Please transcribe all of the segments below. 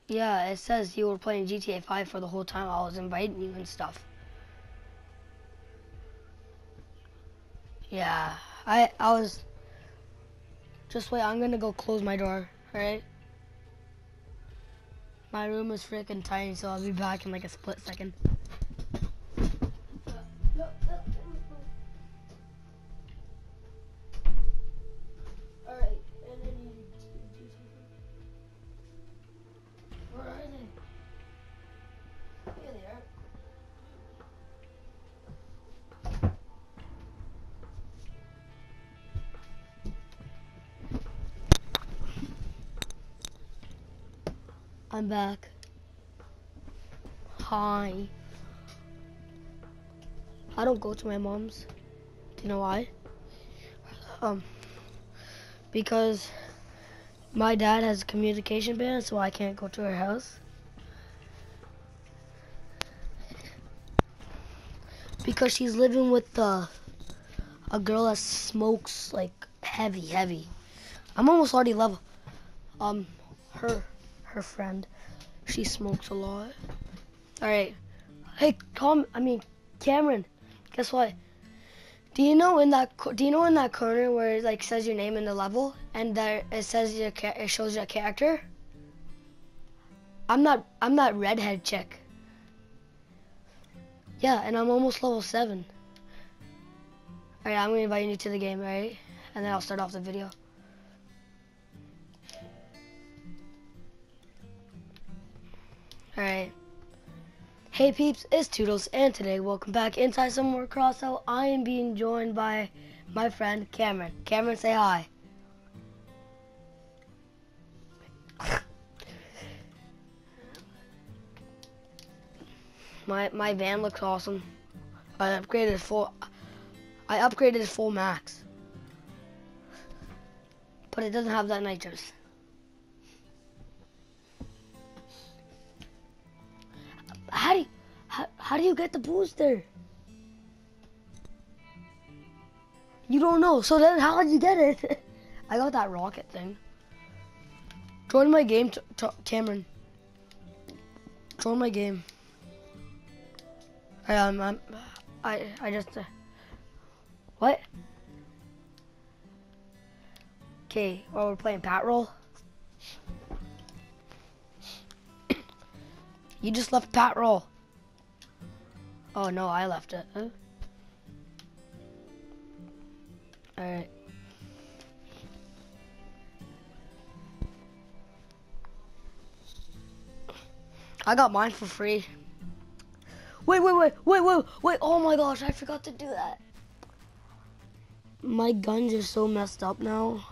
Yeah, it says you were playing GTA 5 for the whole time I was inviting you and stuff. Yeah, I was... Just wait, I'm gonna go close my door, alright? My room is freaking tiny, so I'll be back in like a split second. Alright, and then you do something. Where are they? Here they are. I'm back. Hi. I don't go to my mom's. Do you know why? Because my dad has a communication ban, so I can't go to her house. Because she's living with a girl that smokes like heavy. I'm almost already level. Her friend, she smokes a lot. All right. Hey, Cameron. Guess what? Do you know in that corner where it like says your name in the level and there it says it shows your character? I'm that redhead chick. Yeah, and I'm almost level 7. All right, I'm gonna invite you to the game, all right? And then I'll start off the video. All right. Hey peeps, it's Toodles, and today, welcome back inside some more Crossout. I am being joined by my friend Cameron. Cameron, say hi. My van looks awesome. I upgraded full max, but it doesn't have that nitrous. How do you get the booster? You don't know. So then how did you get it? I got that rocket thing. Join my game, Cameron. Join my game. I just what? Okay, well we're playing Pat Roll. You just left Pat Roll. Oh no, I left it. Huh? Alright. I got mine for free. Wait. Oh my gosh, I forgot to do that. My guns are so messed up now.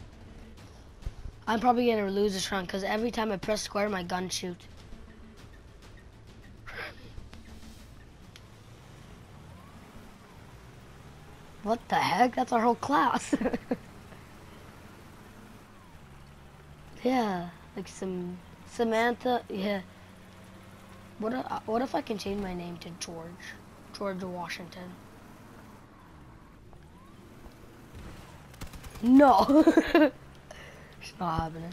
I'm probably gonna lose this round because every time I press square, my gun shoots. What the heck? That's our whole class. Yeah, like some Samantha. Yeah. What if I can change my name to George Washington? No. It's not happening.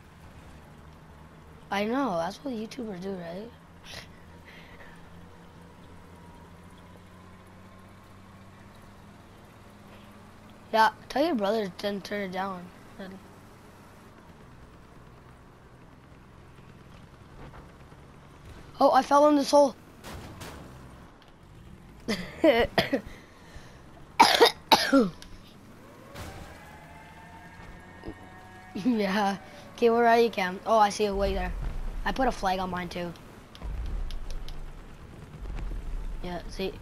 I know. That's what YouTubers do, right? Yeah, tell your brother to turn it down. Oh, I fell in this hole. Yeah. Okay, where are you, Cam? Oh, I see a way there. I put a flag on mine too. Yeah, see.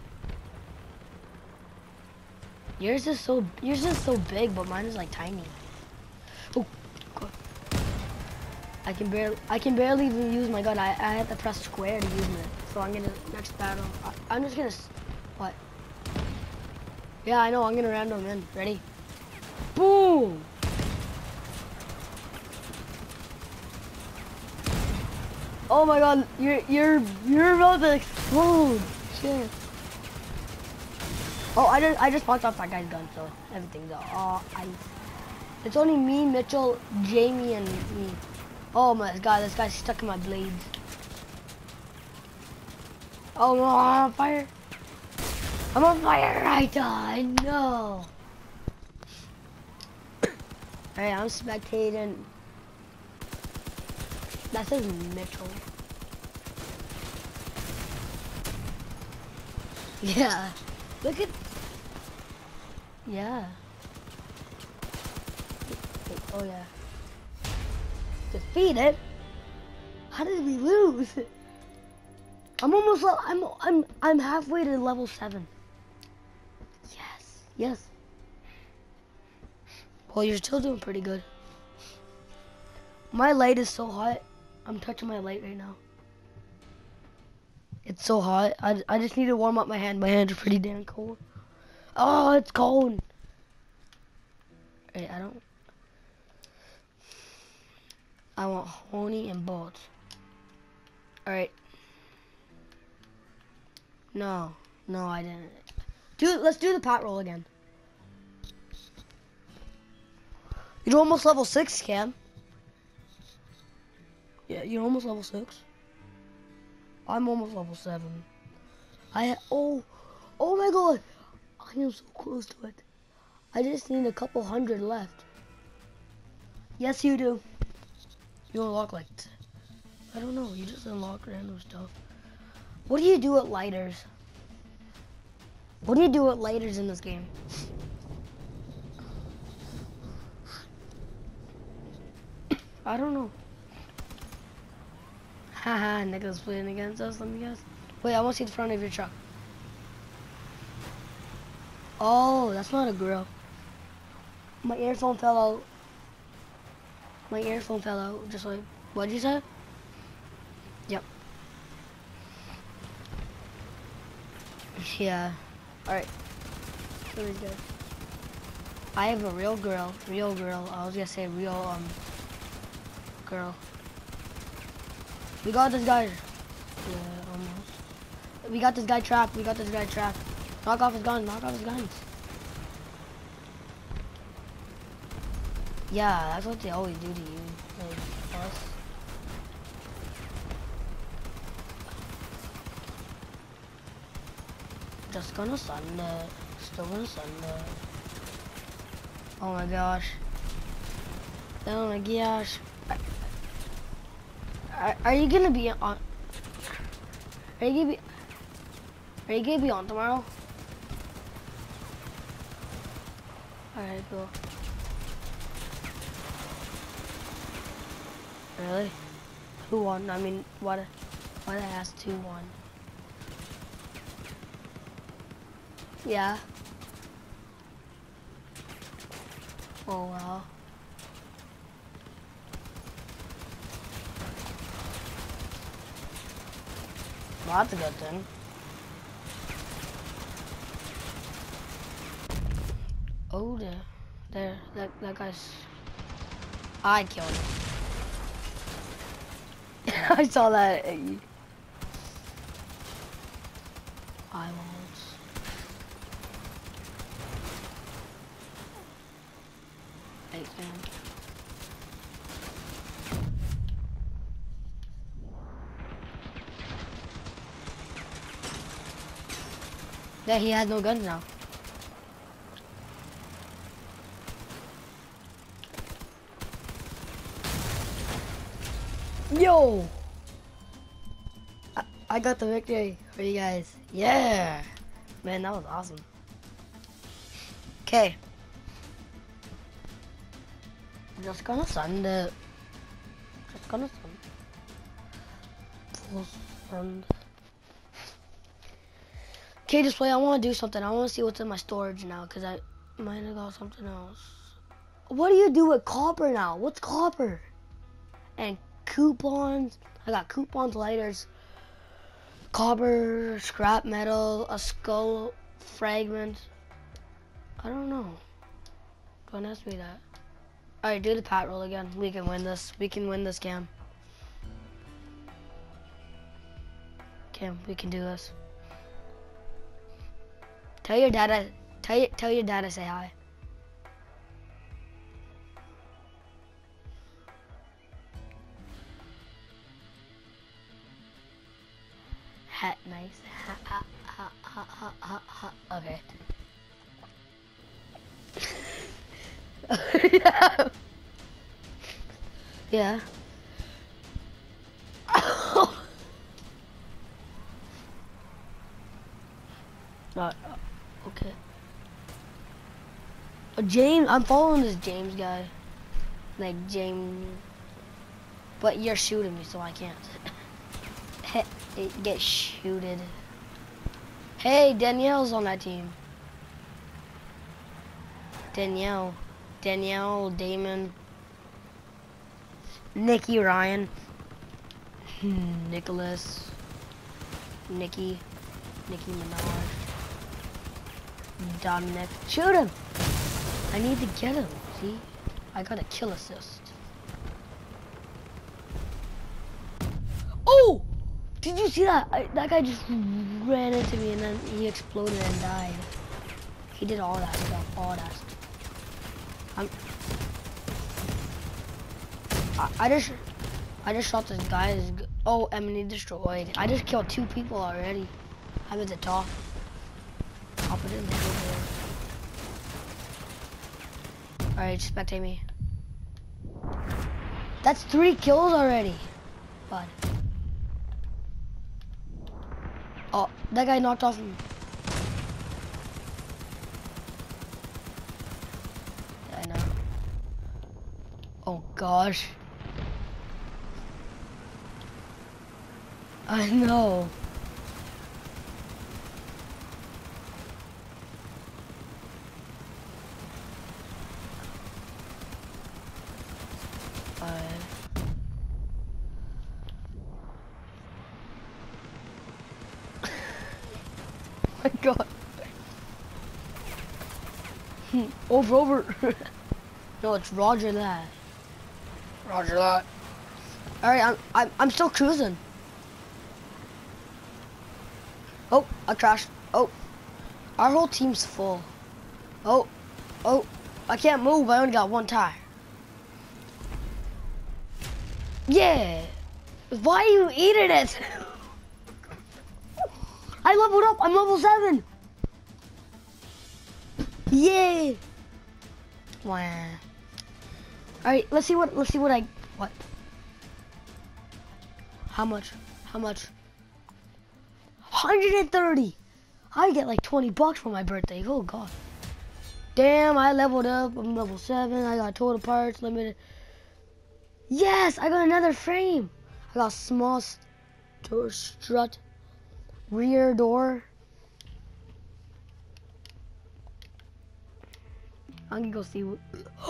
Yours is so big, but mine is like tiny. Oh, God. I can barely even use my gun. I had to press square to use it. So I'm gonna next battle. I'm just gonna what? Yeah, I know. I'm gonna random in. Ready? Boom! Oh my God! You're about to explode! Shit. Oh, I just popped off that guy's gun, so everything's all ice. It's only me, Mitchell, Jamie, and me. Oh my god, this guy's stuck in my blades. Oh no, I'm on fire. I'm on fire. I died. No. Alright, I'm spectating. That says Mitchell. Yeah. Look at. Yeah. Oh yeah. Defeated. How did we lose? I'm almost. I'm halfway to level 7. Yes. Yes. Well, you're still doing pretty good. My light is so hot. I'm touching my light right now. It's so hot. I just need to warm up my hand. My hands are pretty damn cold. Oh, it's cold. Hey, I want honey and bolts. Alright. No, I didn't. Let's do the pot roll again. You're almost level 6, Cam. Yeah, you're almost level 6. I'm almost level 7. Oh my god. I am so close to it. I just need a couple hundred left. Yes, you do. You unlock like, I don't know, you just unlock random stuff. What do you do with lighters? What do you do with lighters in this game? I don't know. Haha, Nicholas playing against us, let me guess. Wait, I want to see the front of your truck. Oh, that's not a grill. My earphone fell out. My earphone fell out, just like, what'd you say? Yep. Yeah. Alright. Really good. I have a real girl. I was gonna say real, girl. We got this guy. Yeah, almost. We got this guy trapped. Knock off his guns. Yeah, that's what they always do to you. Like, us. Just gonna send it. Still gonna send it. Oh my gosh. Oh my gosh. Are you gonna be on? Are you gonna be on tomorrow? Alright, cool. Really? Who won? I mean, why did I ask who won? Yeah. Oh well. Well, that's a good thing. Oh, there, that guy's. I killed him. I saw that. I won't. Thanks, man. Yeah, he has no guns now. Yo! I got the victory for you guys. Yeah! Man, that was awesome. Okay. I'm just gonna send it. Okay, display, I want to do something. I want to see what's in my storage now, because I might have got something else. What do you do with copper now? What's copper? And coupons. I got coupons, lighters, copper, scrap metal, a skull fragment. I don't know. Don't ask me that. Alright, do the pat roll again. We can win this. We can win this, Cam. Cam, we can do this. Tell your dad to say hi. Hat nice. Okay. Yeah. Okay. James, I'm following this James guy. Like James, but you're shooting me, so I can't. It gets shooted. Hey, Danielle's on that team. Danielle, Damon, Nikki, Ryan, Nicholas, Nikki Minaj, Dominic. Shoot him! I need to get him. See, I got a kill assist. Oh! Did you see that? That guy just ran into me and then he exploded and died. He did all that stuff, all that stuff. I just shot this guy. Oh, enemy destroyed. I just killed 2 people already. I'm at the top. I'll put it in the video. Alright, spectate me. That's 3 kills already. Bud. Oh, that guy knocked off him. Yeah, I know. Oh gosh. I know. My God. Over. No, it's Roger that. Roger that. All right, I'm still cruising. Oh, I crashed. Oh, our whole team's full. Oh, I can't move. I only got 1 tire. Yeah. Why are you eating it? I leveled up. I'm level 7. Yay. Wow. All right, let's see what what. How much? 130. I get like 20 bucks for my birthday. Oh God. Damn, I leveled up. I'm level 7. I got total parts limited. Yes, I got another frame. I got small door strut, rear door. I'm gonna go see what.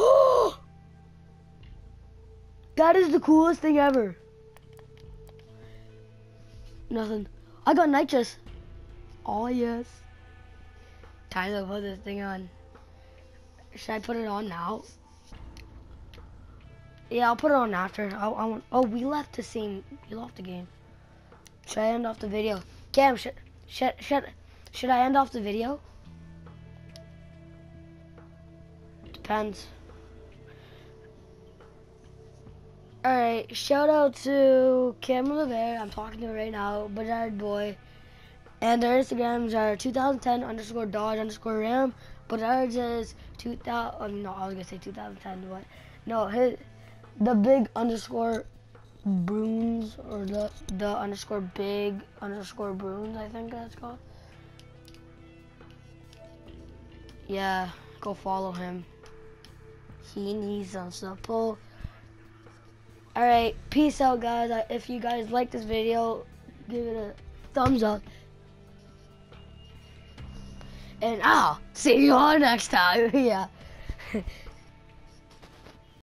That is the coolest thing ever. Nothing. I got nitrous. Oh yes. Time to put this thing on. Should I put it on now? Yeah, I'll put it on after. I want. Oh, we left the scene. We left the game. Should I end off the video? Cam, should I end off the video? Depends. Alright, shout out to Cameron LeVere. I'm talking to him right now. Bajard Boy. And their Instagrams are 2010_Dodge_Ram. Bajard's is 2000. No, I was gonna say 2010. What? No, the big underscore Bruins, or the underscore big underscore Bruins, I think that's called. Yeah, go follow him. He needs some support. Alright, peace out guys. If you guys like this video, give it a thumbs up. And I'll see you all next time. Yeah.